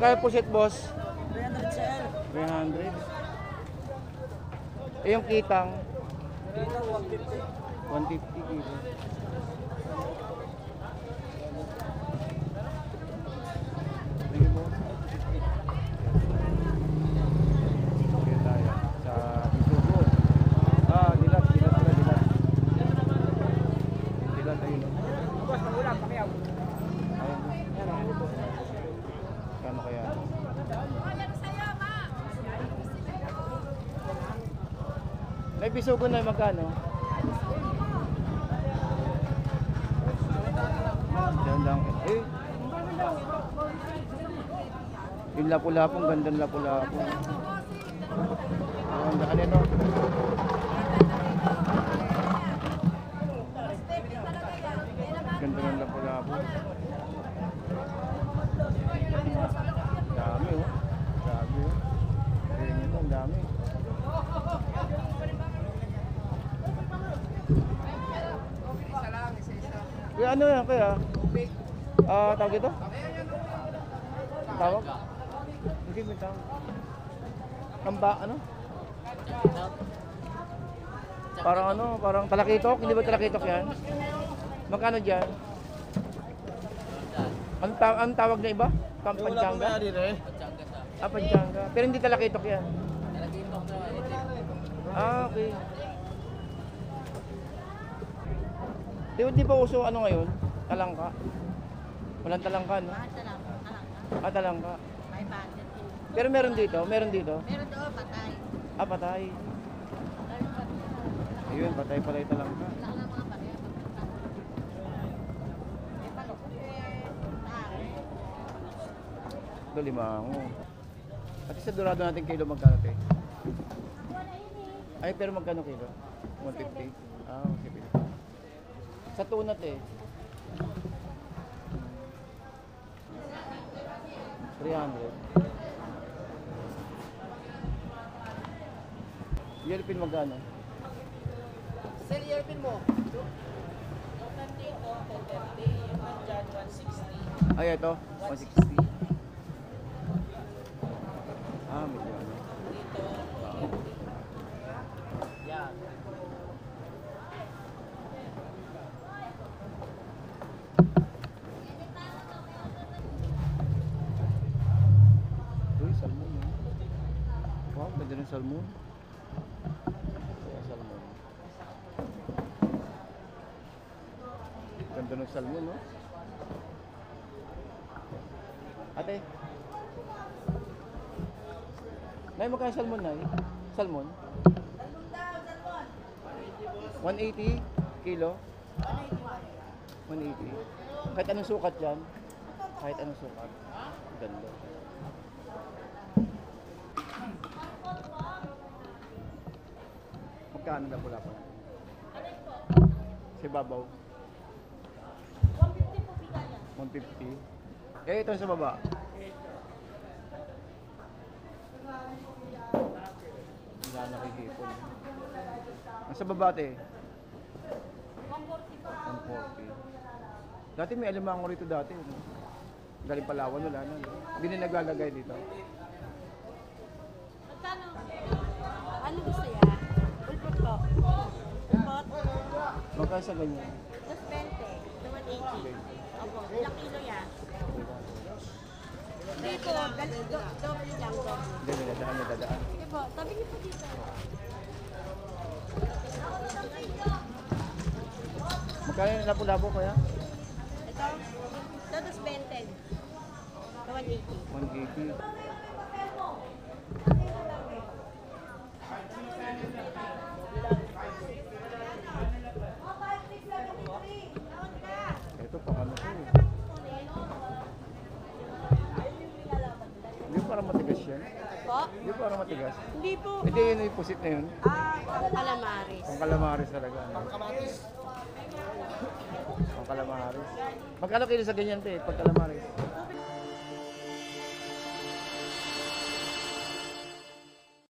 Magkano po set, boss? 300 sir. 300. Eh, yung kitang? Dito 150. 150 kilo. Sige po. Okay tayo. Sa Isugo. Dilat. Dilat, ayun. Boss, magulang, pakiyaw. Ayun. Kano kaya? May Bisugo na magkano? Yan lang. Eh. Yung lapu-lapong, gandang lapu-lapong. Ang daan no? Ganda ng lapu-lapong. Dami oh. Dami oh. Tingnan nyo, ang dami. Kaya ano yan kaya? Tawag ito? Tawag? Hindi may tawag. Ano? Parang ano, parang talakitok, hindi ba talakitok yan? Magkano dyan? Ang tawag na iba? Panchanga? Panchanga. Pero hindi talakitok yan. Okay. Di ba uso ano ngayon? Talangka? Walang talangka, no? Talangka. Pero meron dito? Meron doon, patay. Patay. Ayun, patay pala yung talangka. Ito, limango. Pati sa dorado natin kilo magkano, te? Ay, pero magkano kilo? 150? Okay. Sa tunat eh. 300. Yerpin magkano? Sir, yearpin mo. Yung nandito, 130. Yung nandyan, 160. Ay, ito? 160. Medyo. Dito, 150. Yan. Salmon. Wow, ganda ng salmon. Salmon. Ganda ng salmon, no? Ate. Nay, magkano salmon, Nay? Salmon? 180 kilo? 180. Kahit anong sukat yan? Kahit anong sukat. Ganda. Magkano na pula pa? Si Babaw? 150 po bigaya. 150. Eh, ito sa baba. Wala na kay Hipon. Ang sa baba, te? 140 po. 140. Dati may alimango rito dati. No? Galing Palawan, wala na. Hindi na naglalagay dito. Magkano? Ano gusto yan? Ulpot po. Ulpot. Magkano sa ganyan? Tapos 20. 180. Opo. Ilang kilo yan? Dito, doble lang, doble. Hindi, may dadaan. Sige po, tabi niyo po dito. Magkano yung lapu-lapu kaya? Ito, tapos 20. 180. 180. Ito pa ano to eh. Hindi parang matigas yan. Po? Hindi parang matigas. Hindi po. Hindi yun yung pusit na yun. Pang calamares. Pang calamares talaga. Pang calamares. Magkano kilo sa ganyan te? Pag calamares?